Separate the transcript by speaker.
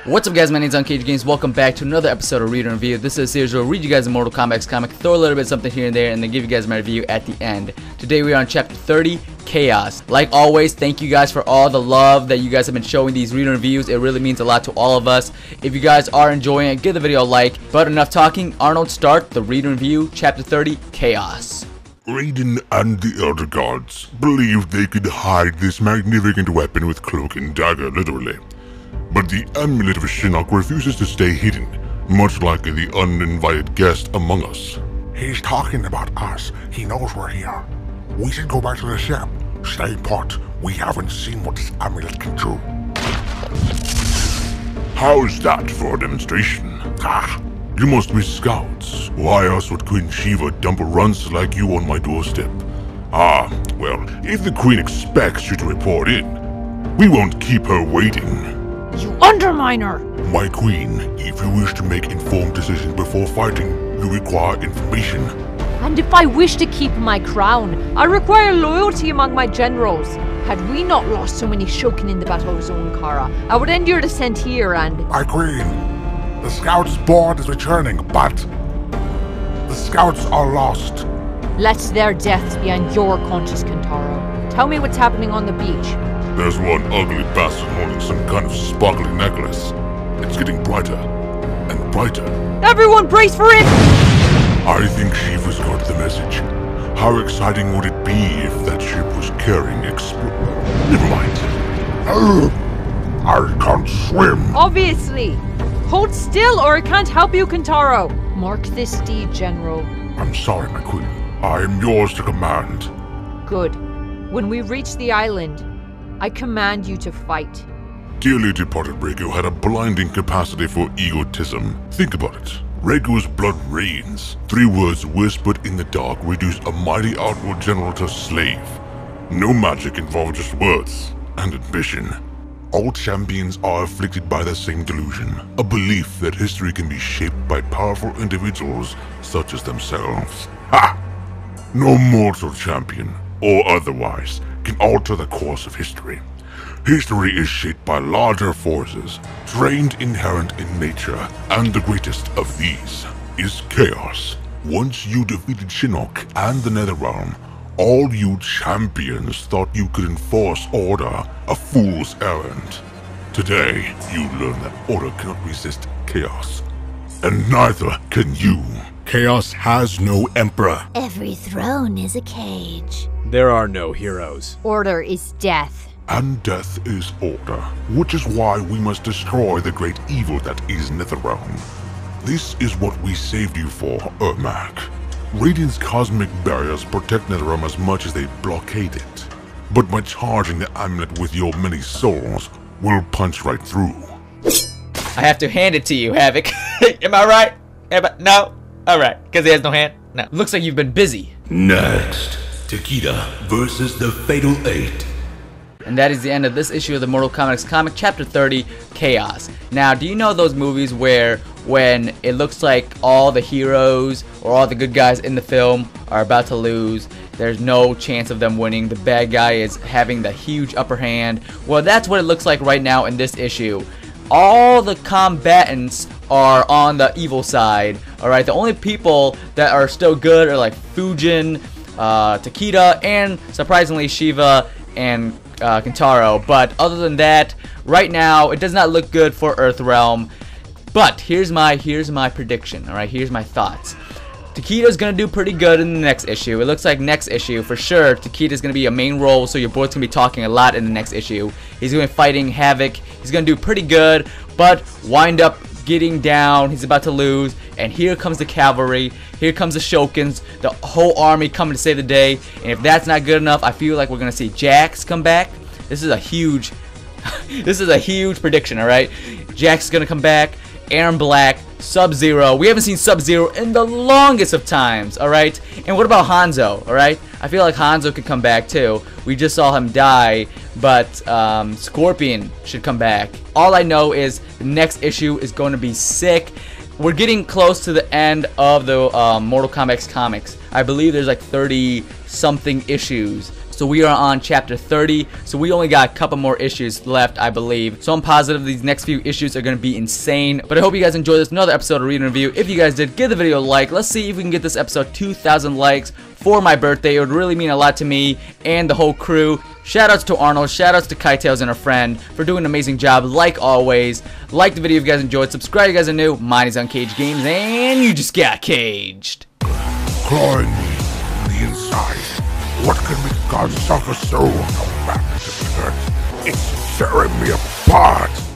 Speaker 1: What's up guys, my name is Uncaged Games. Welcome back to another episode of Read and Review. This is a series where I'll read you guys a Mortal Kombat X comic, throw a little bit of something here and there, and then give you guys my review at the end. Today we are on chapter 30, Chaos. Like always, thank you guys for all the love that you guys have been showing these read and reviews. It really means a lot to all of us. If you guys are enjoying it, give the video a like. But enough talking, Arnold, start the read and review, chapter 30, Chaos.
Speaker 2: Raiden and the Elder Gods believed they could hide this magnificent weapon with cloak and dagger, literally. But the amulet of Shinnok refuses to stay hidden, much like the uninvited guest among us.
Speaker 3: He's talking about us. He knows we're here. We should go back to the ship. Stay put. We haven't seen what this amulet can do.
Speaker 2: How's that for a demonstration?
Speaker 3: Ah,
Speaker 2: You must be scouts. Why else would Queen Shiva dump runts like you on my doorstep? Ah, well, if the Queen expects you to report in, we won't keep her waiting.
Speaker 4: You underminer!
Speaker 2: My Queen, if you wish to make informed decisions before fighting, you require information.
Speaker 4: And if I wish to keep my crown, I require loyalty among my generals. Had we not lost so many Shokin in the Battle of Zonkara, I would end your descent here and...
Speaker 3: my queen. The scouts board is returning, but the scouts are lost.
Speaker 4: Let their deaths be on your conscience, Kentaro. Tell me what's happening on the beach.
Speaker 2: There's one ugly bastard holding some kind of sparkling necklace. It's getting brighter and brighter.
Speaker 4: Everyone brace for it!
Speaker 2: I think Shiva's got the message. How exciting would it be if that ship was carrying Never mind.
Speaker 3: I can't swim.
Speaker 4: Obviously! Hold still or I can't help you, Kentaro. Mark this deed, General.
Speaker 3: I'm sorry, my queen. I am yours to command.
Speaker 4: Good. When we reach the island, I command you to fight.
Speaker 2: Dearly departed Regu had a blinding capacity for egotism. Think about it. Regu's blood rains. 3 words whispered in the dark reduced a mighty outworld general to slave. No magic involved, just words and ambition. All champions are afflicted by the same delusion, a belief that history can be shaped by powerful individuals such as themselves. Ha! No mortal champion, or otherwise, can alter the course of history. History is shaped by larger forces, trained inherent in nature, and the greatest of these is chaos. Once you defeated Shinnok and the Netherrealm, all you champions thought you could enforce order, a fool's errand. Today, you learn that order cannot resist chaos, and neither can you. Chaos has no emperor.
Speaker 5: Every throne is a cage.
Speaker 6: There are no heroes.
Speaker 4: Order is death.
Speaker 2: And death is order, which is why we must destroy the great evil that is Netherrealm. This is what we saved you for, Ermac. Radiant's cosmic barriers protect Netherrealm as much as they blockade it. But by charging the amulet with your many souls, we'll punch right through.
Speaker 1: I have to hand it to you, Havoc. Am I right? No? Alright, because he has no hand? No. Looks like you've been busy.
Speaker 7: Next, Takeda versus the Fatal 8.
Speaker 1: And that is the end of this issue of the Mortal Kombat X comic, chapter 30, Chaos. Now, do you know those movies where when it looks like all the heroes or all the good guys in the film are about to lose, there's no chance of them winning, the bad guy is having the huge upper hand? Well, that's what it looks like right now in this issue. All the combatants are on the evil side, alright? The only people that are still good are like Fujin, Takeda, and surprisingly Shiva and Kentaro. But other than that, right now it does not look good for Earthrealm. But here's my prediction. All right, here's my thoughts. Takeda's gonna do pretty good in the next issue. It looks like next issue for sure. Takeda's gonna be a main role, so your boy's gonna be talking a lot in the next issue. He's gonna be fighting Havoc. He's gonna do pretty good, but wind up getting down. He's about to lose, and here comes the cavalry. Here comes the Shokins, the whole army coming to save the day. And if that's not good enough, I feel like we're gonna see Jax come back. This is a huge, this is a huge prediction. All right, Jax is gonna come back. Aaron Black, Sub-Zero. We haven't seen Sub-Zero in the longest of times. All right, and what about Hanzo? All right, I feel like Hanzo could come back too. We just saw him die, but Scorpion should come back. All I know is the next issue is going to be sick. We're getting close to the end of the Mortal Kombat X comics. I believe there's like 30 something issues. So we are on chapter 30, so we only got a couple more issues left, I believe. So I'm positive these next few issues are going to be insane. But I hope you guys enjoyed this another episode of Read and Review. If you guys did, give the video a like. Let's see if we can get this episode 2,000 likes for my birthday. It would really mean a lot to me and the whole crew. Shoutouts to Arnold, shoutouts to Kytails and her friend for doing an amazing job, like always. Like the video if you guys enjoyed, subscribe if you guys are new. Mine is Uncaged Games, and you just got caged.
Speaker 3: Clawing me from the inside. What can make God suffer so? No matter to the earth. It's tearing me apart.